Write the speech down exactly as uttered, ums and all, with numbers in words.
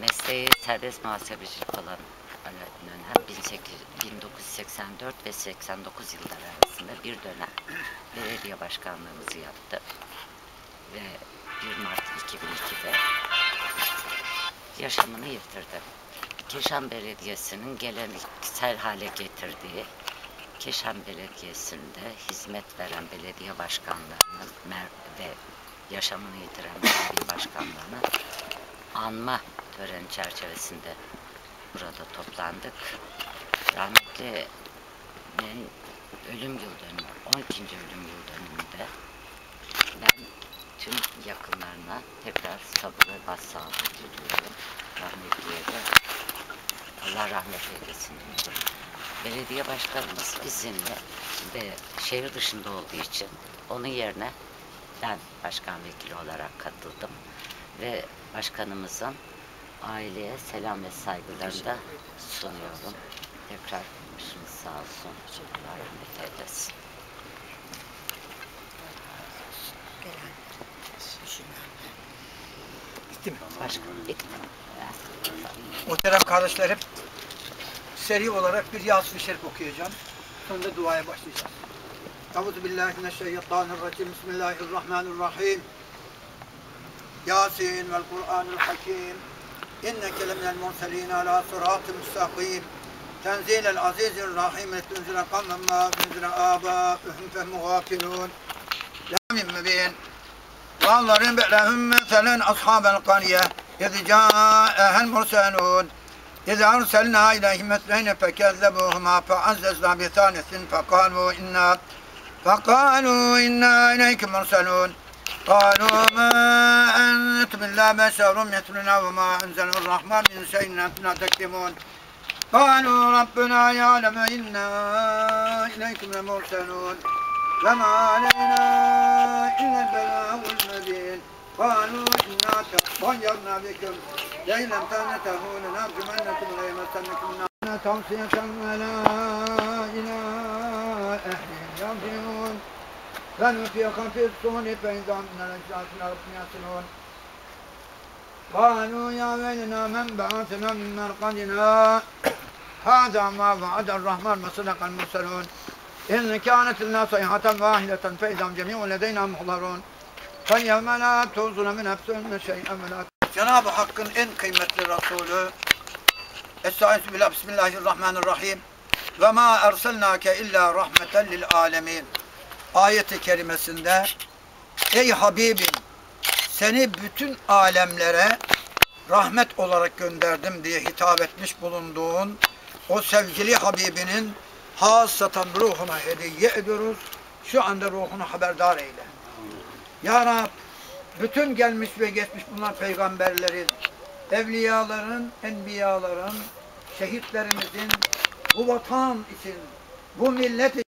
mesleği serbest muhasebecilik olan Alaaddin Önhem bin dokuz yüz seksen dört ve seksen dokuz yılları arasında bir dönem belediye başkanlığımızı yaptı ve bir Mart iki bin ikide yaşamını yitirdi. Keşan Belediyesi'nin geleneksel hale getirdiği Keşan Belediyesi'nde hizmet veren belediye başkanlarının ve yaşamını yitiren belediye başkanlarını anma töreni çerçevesinde burada toplandık. Rahmetli'nin ölüm yıl dönümü, on ikinci ölüm yıl dönümünde ben tüm yakınlarına tekrar sabır ve başsağlığı diliyorum. Rahmetliye de Allah rahmet eylesin. Belediye başkanımız izinli ve şehir dışında olduğu için onun yerine ben başkan vekili olarak katıldım ve başkanımızın aileye selam ve saygılarını da sunuyorum. Tekrar başınız sağ olsun. Allah rahmet eylesin. Bitti mi? Başkan, bitti. Muhterem kardeşlerim, seri olarak bir Yasin-i Şerif okuyacağım. Sonra da duaya başlayacağız. Euzubillahimineşşeytanirracim. Bismillahirrahmanirrahim. Yasin vel Kur'anul Hakim. İnneke leminel murselin ala sıratı müstakim. Tenzilel azizir rahim. Tunzile kavmen ma tunzile âbâ'ühüm fehmu gâfilûn. Lâmin mübîn. Valların be'lehum meselen ashabel qaniye. İz câ'ehel murselûn. İz arselnâ ileyhim mesleğine fekezzebuhumâ fe'azzezna bi thânesin fekâlû innâ fekâlû innâ ileyke murselûn. قالوا ما أنتم إلا بشر مثلنا وما أنزل الرحمن من شيء أنتم تكتمون قالوا ربنا يعلم إنا إليكم لمرسلون وما علينا إلا البلاغ المبين قالوا إنا تطيرنا بكم لئن لم تنتهوا لنرجمنكم وليمسنكم النار توصية ولا إلى أهل يرجعون فنفخ في الصور فإذا من الأجداث رب يصلون قالوا يا ويلنا من بعثنا من مرقدنا هذا ما وعد الرحمن وصدق المرسلون إن كانت لنا صيحة واحدة فإذا جميع لدينا محضرون فاليوم لا تظلم نفس شيئا ولا. Cenab-ı Hakk'ın en kıymetli Resulü Estaizu billah Bismillahirrahmanirrahim ve ma erselnake illa rahmeten lil alemin ayet-i kerimesinde ey Habibim seni bütün alemlere rahmet olarak gönderdim diye hitap etmiş bulunduğun o sevgili Habibinin hassaten ruhuna hediye ediyoruz. Şu anda ruhunu haberdar eyle. Ya Rab, bütün gelmiş ve geçmiş bulunan peygamberlerin, evliyaların, enbiyaların, şehitlerimizin bu vatan için, bu millet